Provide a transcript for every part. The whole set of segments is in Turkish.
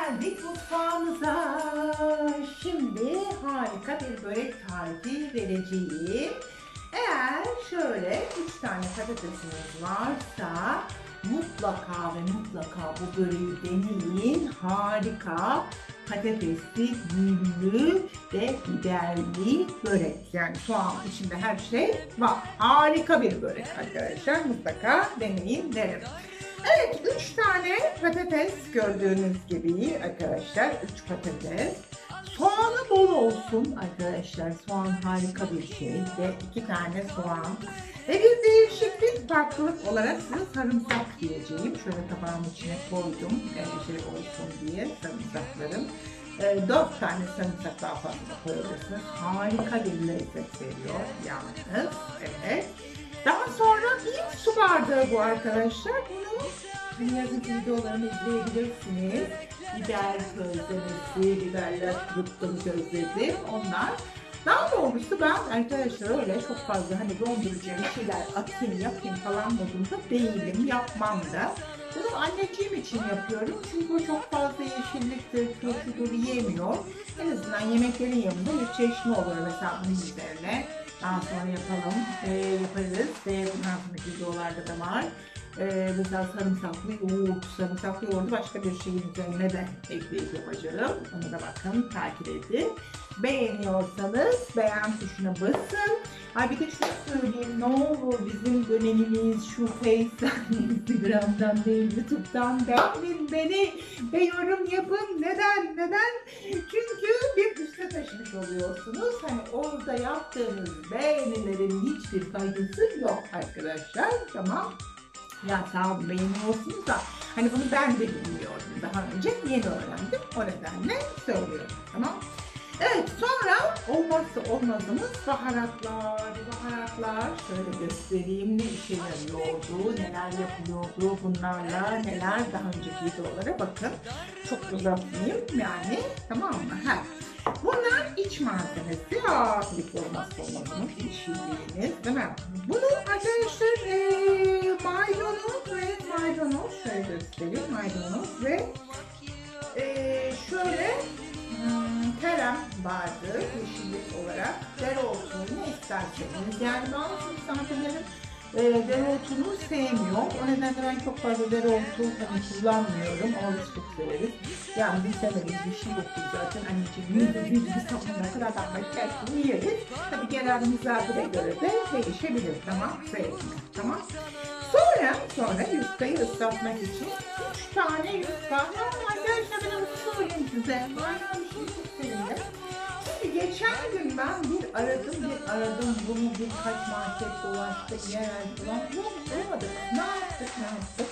Geldik mutfağımıza. Şimdi harika bir börek tarifi vereceğim. Eğer şöyle 3 tane patatesiniz varsa mutlaka ve mutlaka bu böreği deneyin. Harika patatesli, güllü ve biberli börek. Yani soğan içinde her şey var. Harika bir börek arkadaşlar. Mutlaka deneyin derim. Evet, 3 tane patates gördüğünüz gibi arkadaşlar, 3 patates. Soğanı bol olsun arkadaşlar, soğan harika bir şey ve 2 tane soğan. Ve bir değişiklik, farklılık olarak size sarımsak diyeceğim. Şöyle tabağımın içine koydum, şey olsun diye sarımsaklarım. 4 tane sarımsak daha fazla koyabilirsiniz. Harika bir lezzet veriyor yalnız. Evet. Daha sonra bir su bardağı bu arkadaşlar. Bunu yazık videolarını izleyebilirsiniz. Biber közlemesi, biberler kırptım, közledim. Onlar. Daha doğrusu ben arkadaşlar öyle çok fazla hani dondurucuya bir şeyler atayım, yapayım falan modunda değilim. Yapmam da. Bunu anneciğim için yapıyorum. Çünkü o çok fazla yeşilliktir, turşudur yemiyor. En azından yemeklerin yanında bir çeşme olur mesela bunun üzerine. Daha sonra yaparız ve bundan sonraki videolarda da var. Mesela sarımsaklı yoğurt, sarımsaklı yoğurdu başka bir şeyin üzerine de ekleyip yapacağım. Onu da bakın, takip edin. Beğeniyorsanız beğen tuşuna basın. Ay bir de şunu söyleyeyim, ne olur bizim dönemimiz şu Face'den, Instagram'dan değil, YouTube'dan beğenin beni ve yorum yapın. Neden? Çünkü bir üste taşımış oluyorsunuz. Hani orada yaptığınız beğenilerin hiçbir faydası yok arkadaşlar. Tamam. Ya sağ olun beğeniyorsunuz da hani bunu ben de bilmiyordum daha önce, yeni öğrendim, o nedenle söylüyorum, tamam. Evet, sonra olmazsa olmazımız baharatlar şöyle göstereyim, ne işe yarıyordu, neler yapılıyordu bunlarla, neler daha önceki videolara bakın, çok uzatmayayım yani, tamam mı? Bunlar iç malzemesi, bir olmazsa olmazımız iç yediğiniz, değil mi? Bunu arkadaşlar maydanoz şöyle göstereyim, maydanoz ve şöyle terem vardı yeşillik olarak, dereotu ne isterseniz, yani bazı misafirlerim dereotunu sevmiyor, o nedenle ben çok fazla dereotu kullanmıyorum ama biz çok severiz. Yani biz sevmediğimiz bir şey yoktur zaten anneciğim, yüzde sapına kadar bakmayı yeriz. Tabii genel misafire göre de değişebilir, tamam, tamam. Sonra yufkayı ıslatmak için 3 tane yufka. Arkadaşlar ben onu söyleyeyim size. Maydanoz çok sevindim. Şimdi geçen gün ben bir aradım bunu, birkaç market dolaştık, yerel falan. Yok, bulamadık. Ne yaptık?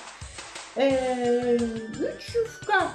3 yufka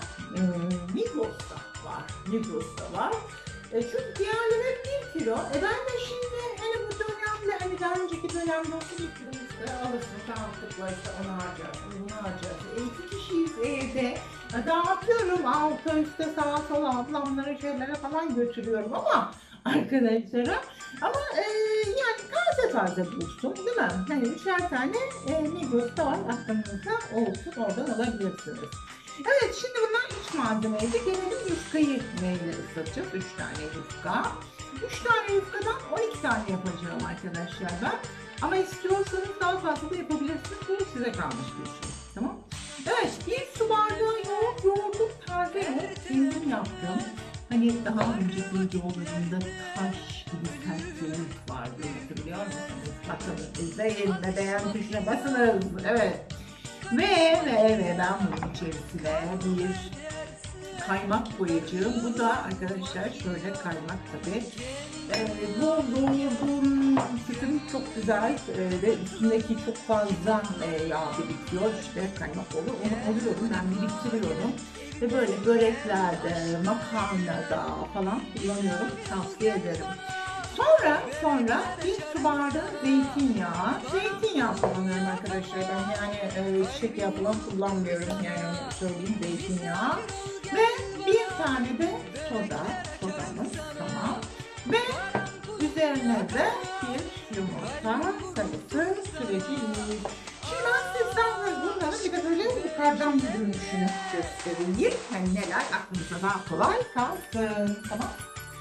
Migros'ta var. Çünkü diğerleri 1 kilo. Ben de şimdi hani bu dönemde, hani daha önceki dönemde olsun 1 kilo alırsın, sağlıklıkla işte onu harcarsın, bunu harcarsın. 2 kişiyiz evde. Dağıtıyorum alta üstte sağa sola ablamlara şeylere falan götürüyorum ama arkadaşlara. Ama yani taze bulsun, değil mi? Hani 3'er tane Migros'ta var, aklınızda olsun, oradan alabilirsiniz. Evet, şimdi bunlar iç malzemeydi. Gelelim yufkayı neyle ıslatacağız? 3 tane yufka. 3 tane yufkadan 12 tane yapacağım arkadaşlar ben. Ama istiyorsanız daha fazla da yapabilirsiniz. Bu size kalmış bir şey. Tamam. Evet, 1 su bardağı yoğurdum, taze yoğurt kendim yaptım. Hani daha önceki videolarımda taş gibi sert yoğurt vardı, hatırlıyor musunuz? Bakın, izleyin ve beğen tuşuna basınız. Evet. Ve ben bunun içerisine bir kaymak koyacağım. Bu da arkadaşlar şöyle kaymak tabi. Bu yoğurdun sütüm çok güzel ve üstündeki çok fazla yağ birikiyor. İşte kaymak olur. Onu alıyorum, ben biriktiriyorum. Ve böyle böreklerde, makarnada falan kullanıyorum. Tavsiye ederim. Sonra 1 su bardağı zeytinyağı kullanıyorum arkadaşlar. Ben yani çiçek yağı falan kullanmıyorum, yani onu söyleyeyim, zeytinyağı. Ve 1 tane de sodamız, tamam. Ve üzerine de 1 yumurta sarısı süreceğiz. Şimdi ben sizden bunları bir de böyle yukarıdan bir görünüşünü göstereyim. Hani neler aklınıza daha kolay kalsın. Tamam.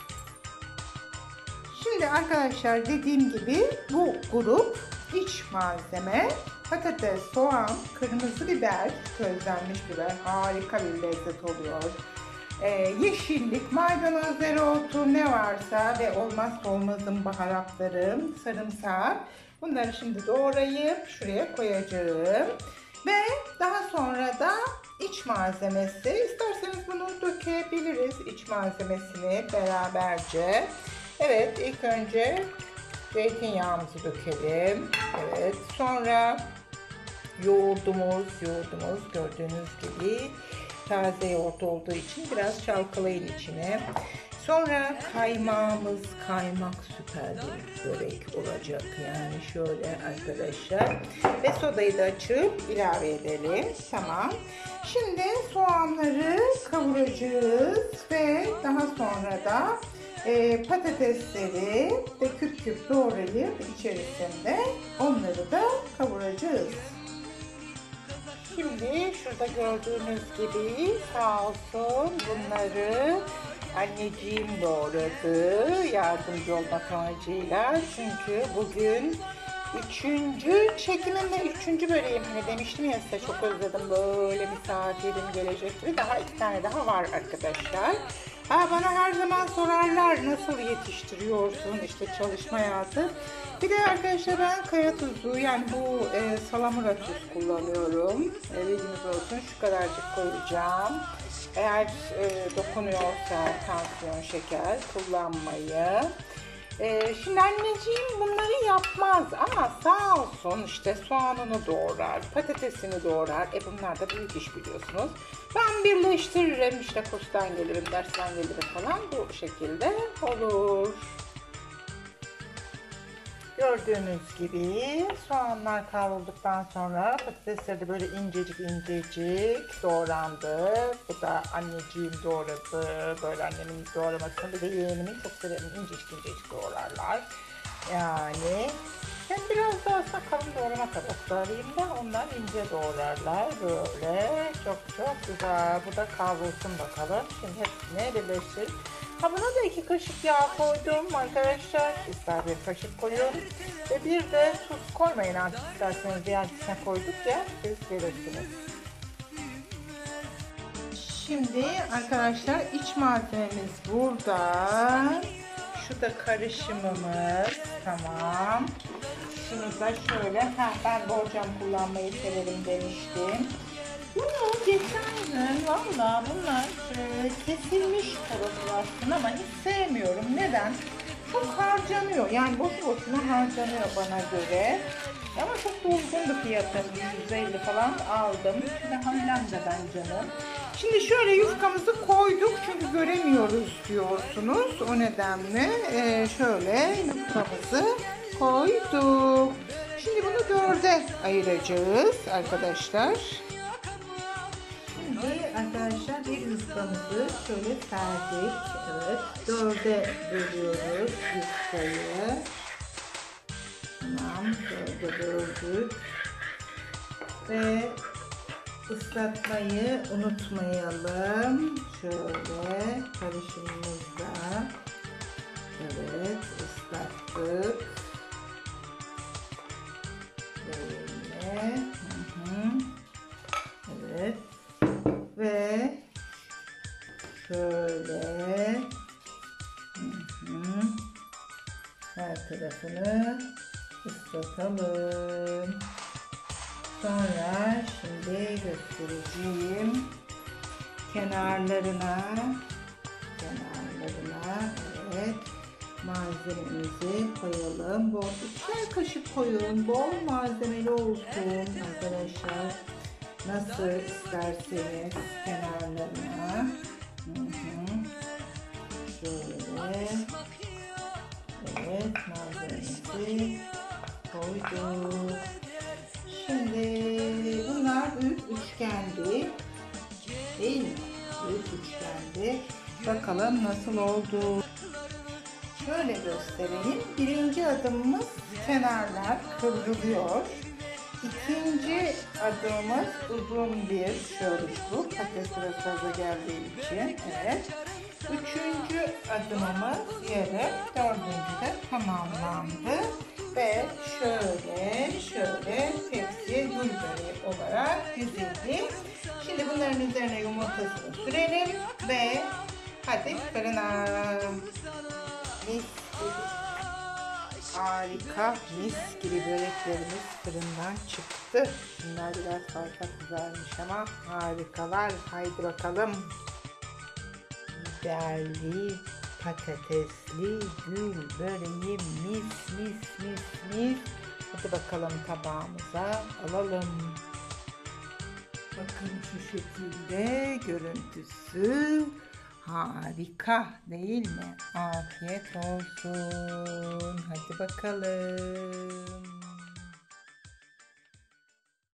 Şimdi arkadaşlar dediğim gibi bu grup iç malzeme patates, soğan, kırmızı biber, közlenmiş biber harika bir lezzet oluyor. Yeşillik, maydanoz, dereotu ne varsa ve olmazsa olmazım baharatlarım, sarımsak. Bunları şimdi doğrayıp şuraya koyacağım. Ve daha sonra da iç malzemesi. İsterseniz bunu dökebiliriz iç malzemesini beraberce. Evet, ilk önce zeytinyağımızı dökelim. Evet, sonra yoğurdumuz gördüğünüz gibi taze yoğurt olduğu için biraz çalkalayın içine. Sonra kaymağımız, kaymak süper bir börek olacak yani şöyle arkadaşlar. Ve sodayı da açıp ilave edelim. Tamam. Şimdi soğanları kavuracağız ve daha sonra da patatesleri de küp küp doğrayıp içerisinde onları da kavuracağız. Şimdi şurada gördüğünüz gibi sağ olsun bunları anneciğim doğradı yardımcı olmak amacıyla. Çünkü bugün çekimimde 3. böreğim. Hani demiştim ya size, çok özledim, böyle misafirlerim gelecek gibi. Daha 2 tane daha var arkadaşlar. Bana her zaman sorarlar nasıl yetiştiriyorsun işte çalışma hayatı. Bir de arkadaşlar ben kaya tuzu, yani bu salamura tuz kullanıyorum. Bilginiz olsun, şu kadarcık koyacağım. Eğer dokunuyorsa tansiyon, şeker kullanmayı. Şimdi anneciğim bunları yapmaz ama sağ olsun işte soğanını doğrar, patatesini doğrar. Bunlar da büyük iş biliyorsunuz. Ben birleştiririm, işte kurstan gelirim, dersten gelirim falan, bu şekilde olur. Gördüğünüz gibi soğanlar kavrulduktan sonra patatesleri de böyle incecik doğrandı. Bu da anneciğim doğradı. Böyle annemin doğramasını, bir de yeğenimin çok severim. İncecik doğrarlar. Yani ben biraz da aslında kalın doğrama taraftarıyım da onlar ince doğrarlar. Böyle çok güzel. Bu da kavrulsun bakalım. Şimdi hepsini birleştirip. Buna da 2 kaşık yağ koydum arkadaşlar. İster bir kaşık koyun. Ve bir de tuz koymayın artık, isterseniz diğerine koyduk ya, siz verirsiniz. Şimdi arkadaşlar iç malzememiz burada. Şu da karışımımız. Tamam. Şunu da şöyle. Ben borcam kullanmayı severim demiştim. Bunu geçen gün valla bunlar kesilmiş tarafı aslında ama hiç sevmiyorum. Neden? Çok harcanıyor. Yani boşu boşuna harcanıyor bana göre. Ama çok da uygundu fiyatı. 150 falan aldım. Şimdi hamlem de ben canım. Şimdi şöyle yufkamızı koyduk çünkü göremiyoruz diyorsunuz. O nedenle şöyle yufkamızı koyduk. Şimdi bunu 4'e ayıracağız arkadaşlar. Şimdi arkadaşlar bir yufkamızı şöyle serdik. Evet, 4'e bölüyoruz yufkayı. Tamam, 4'e böldük. Ve ıslatmayı unutmayalım. Şöyle karışımımızda. Evet, ıslattık. Böyle. Evet. Ve şöyle her tarafını ıslatalım. Sonra şimdi göstereceğim kenarlarına evet malzememizi koyalım. Bol 2'er kaşık koyun. Bol malzemeli olsun arkadaşlar. Nasıl isterseniz kenarlarına. Şöyle. Evet, malzememizi koyduk. Şimdi bunlar büyük üçgendi. Değil mi? Büyük üçgendi. Bakalım nasıl oldu. Şöyle göstereyim. Birinci adımımız kenarlar kıvrılıyor. İkinci adımımız uzun bir şöyle patates biraz fazla geldiği için. Evet. Üçüncü adımımız yarım. Dördüncü de tamamlandı. Ve şöyle tepsiye gül böreği olarak dizildi. Şimdi bunların üzerine yumurtasını sürelim ve hadi fırına. Mis gibi. Harika, mis gibi böreklerimiz fırından çıktı. Bunlar biraz fazla kızarmış ama harikalar. Haydi bakalım. Biberli, patatesli gül böreği mis. Hadi bakalım tabağımıza alalım. Bakın şu şekilde görüntüsü harika değil mi? Afiyet olsun. Hadi bakalım.